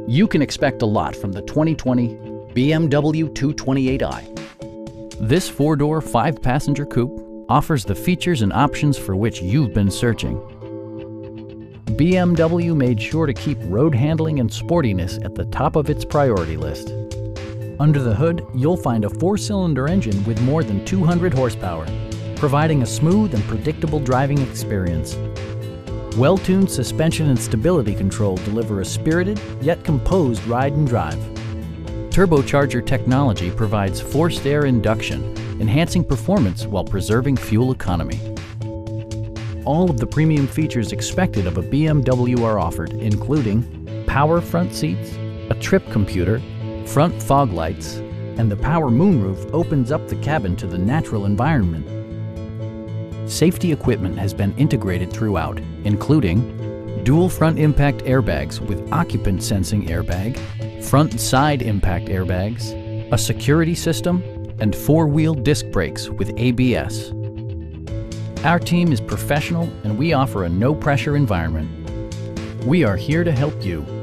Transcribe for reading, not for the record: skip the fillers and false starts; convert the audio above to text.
You can expect a lot from the 2020 BMW 228i. This four-door, five-passenger coupe offers the features and options for which you've been searching. BMW made sure to keep road handling and sportiness at the top of its priority list. Under the hood, you'll find a four-cylinder engine with more than 200 horsepower, providing a smooth and predictable driving experience. Well-tuned suspension and stability control deliver a spirited yet composed ride and drive. Turbocharger technology provides forced air induction, enhancing performance while preserving fuel economy. All of the premium features expected of a BMW are offered, including power front seats, a trip computer, front fog lights, and the power moonroof opens up the cabin to the natural environment. Safety equipment has been integrated throughout, including dual front impact airbags with occupant sensing airbag, front and side impact airbags, a security system, and four-wheel disc brakes with ABS. Our team is professional and we offer a no-pressure environment. We are here to help you.